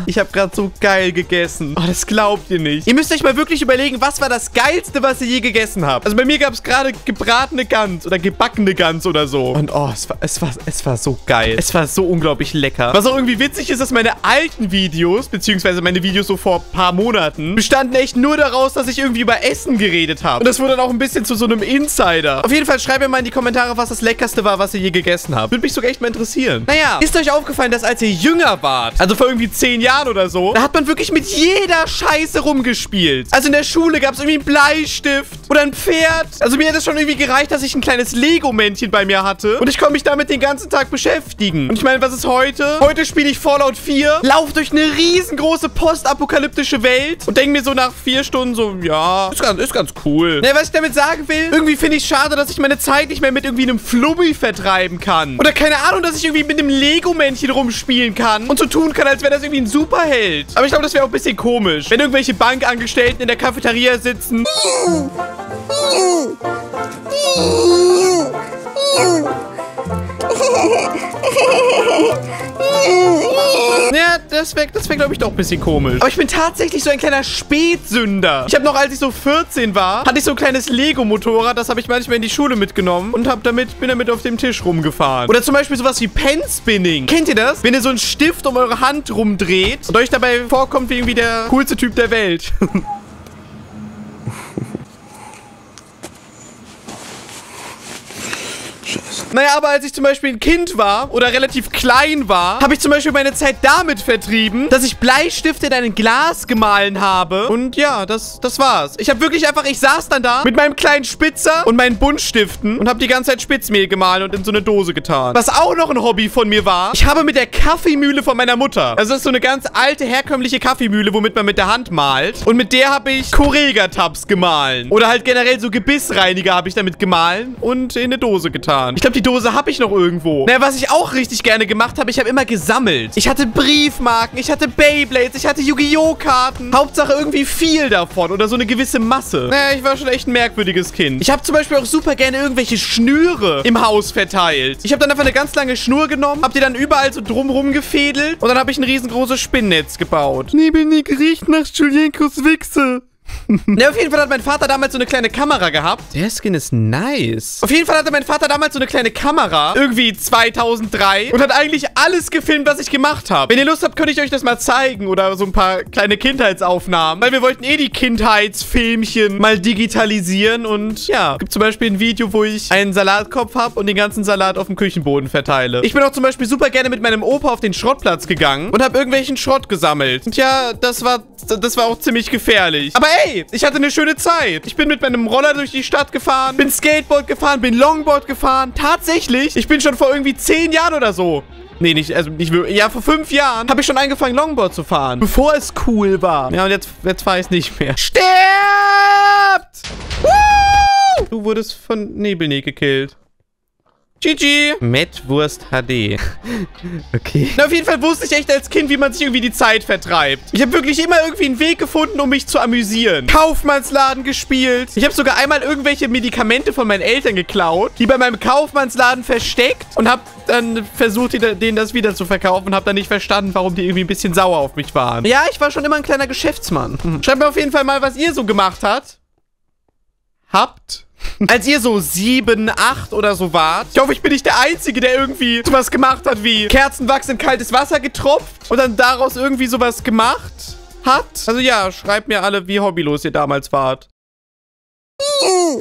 Ich habe gerade so geil gegessen. Oh, das glaubt ihr nicht. Ihr müsst euch mal wirklich überlegen, was war das Geilste, was ihr je gegessen habt. Also bei mir gab es gerade gebratene Gans oder gebackene Gans oder so. Und oh, es war so geil. Es war so unglaublich lecker. Was auch irgendwie witzig ist, dass meine alten Videos, beziehungsweise meine Videos so vor ein paar Monaten, bestanden echt nur daraus, dass ich irgendwie über Essen geredet habe. Und das wurde dann auch ein bisschen zu so einem Insider. Auf jeden Fall schreibt mir mal in die Kommentare, was das Leckerste war, was ihr je gegessen habt. Würde mich sogar echt mal interessieren. Naja, ist euch aufgefallen, dass als ihr jünger wart, also vor irgendwie 10 Jahren oder so, da hat man wirklich mit jeder Scheiße rumgespielt. Also in der Schule gab es irgendwie einen Bleistift oder ein Pferd. Also mir hat es schon irgendwie gereicht, dass ich ein kleines Lego-Männchen bei mir hatte. Und ich konnte mich damit den ganzen Tag beschäftigen. Und ich meine, was ist heute? Heute spiele ich Fallout 4, laufe durch eine riesengroße postapokalyptische Welt und denke mir so nach 4 Stunden so, ja, ist ganz cool. Ne, was ich damit sagen will, irgendwie finde ich schade, dass ich meine Zeit nicht mehr mit irgendwie einem Flummi vertreiben kann. Oder keine Ahnung, dass ich irgendwie mit einem Lego-Männchen rumspielen kann und so tun kann, als wäre das irgendwie ein Superheld. Aber ich glaube, das wäre auch ein bisschen komisch, wenn irgendwelche Bankangestellten in der Cafeteria sitzen. Ja, das wär glaube ich, doch ein bisschen komisch. Aber ich bin tatsächlich so ein kleiner Spätsünder. Ich habe noch, als ich so 14 war, hatte ich so ein kleines Lego-Motorrad. Das habe ich manchmal in die Schule mitgenommen und bin damit auf dem Tisch rumgefahren. Oder zum Beispiel sowas wie Pen-Spinning. Kennt ihr das? Wenn ihr so einen Stift um eure Hand rumdreht und euch dabei vorkommt wie irgendwie der coolste Typ der Welt. Naja, aber als ich zum Beispiel ein Kind war oder relativ klein war, habe ich zum Beispiel meine Zeit damit vertrieben, dass ich Bleistifte in ein Glas gemahlen habe. Und ja, das war's. Ich habe wirklich einfach, ich saß dann da mit meinem kleinen Spitzer und meinen Buntstiften und habe die ganze Zeit Spitzmehl gemahlen und in so eine Dose getan. Was auch noch ein Hobby von mir war, ich habe mit der Kaffeemühle von meiner Mutter, also das ist so eine ganz alte, herkömmliche Kaffeemühle, womit man mit der Hand malt. Und mit der habe ich Correga-Tabs gemahlen. Oder halt generell so Gebissreiniger habe ich damit gemahlen und in eine Dose getan. Ich glaube, die Dose habe ich noch irgendwo. Naja, was ich auch richtig gerne gemacht habe, ich habe immer gesammelt. Ich hatte Briefmarken, ich hatte Beyblades, ich hatte Yu-Gi-Oh! Karten. Hauptsache irgendwie viel davon oder so eine gewisse Masse. Naja, ich war schon echt ein merkwürdiges Kind. Ich habe zum Beispiel auch super gerne irgendwelche Schnüre im Haus verteilt. Ich habe dann einfach eine ganz lange Schnur genommen, habe die dann überall so drumrum gefädelt und dann habe ich ein riesengroßes Spinnnetz gebaut. Nebelnick riecht nach Julienkos Wichse. Ja, auf jeden Fall hat mein Vater damals so eine kleine Kamera gehabt. Der Skin ist nice. Auf jeden Fall hatte mein Vater damals so eine kleine Kamera. Irgendwie 2003. Und hat eigentlich alles gefilmt, was ich gemacht habe. Wenn ihr Lust habt, könnte ich euch das mal zeigen. Oder so ein paar kleine Kindheitsaufnahmen. Weil wir wollten eh die Kindheitsfilmchen mal digitalisieren. Und ja, es gibt zum Beispiel ein Video, wo ich einen Salatkopf habe und den ganzen Salat auf dem Küchenboden verteile. Ich bin auch zum Beispiel super gerne mit meinem Opa auf den Schrottplatz gegangen und habe irgendwelchen Schrott gesammelt. Und ja, das war auch ziemlich gefährlich. Aber ey, ich hatte eine schöne Zeit. Ich bin mit meinem Roller durch die Stadt gefahren, bin Skateboard gefahren, bin Longboard gefahren. Tatsächlich, ich bin schon vor irgendwie 10 Jahren oder so. Nee, nicht wirklich. Ja, vor 5 Jahren habe ich schon angefangen, Longboard zu fahren. Bevor es cool war. Ja, und jetzt fahre ich es nicht mehr. Stirbt! Woo! Du wurdest von Nebelnick gekillt. GG. Mettwurst HD. Okay. Na, auf jeden Fall wusste ich echt als Kind, wie man sich irgendwie die Zeit vertreibt. Ich habe wirklich immer irgendwie einen Weg gefunden, um mich zu amüsieren. Kaufmannsladen gespielt. Ich habe sogar einmal irgendwelche Medikamente von meinen Eltern geklaut, die bei meinem Kaufmannsladen versteckt und habe dann versucht, denen das wieder zu verkaufen und habe dann nicht verstanden, warum die irgendwie ein bisschen sauer auf mich waren. Ja, ich war schon immer ein kleiner Geschäftsmann. Schreibt mir auf jeden Fall mal, was ihr so gemacht habt. Als ihr so 7, 8 oder so wart. Ich hoffe, ich bin nicht der Einzige, der irgendwie sowas gemacht hat wie Kerzenwachs in kaltes Wasser getropft und dann daraus irgendwie sowas gemacht hat. Also ja, schreibt mir alle, wie hobbylos ihr damals wart.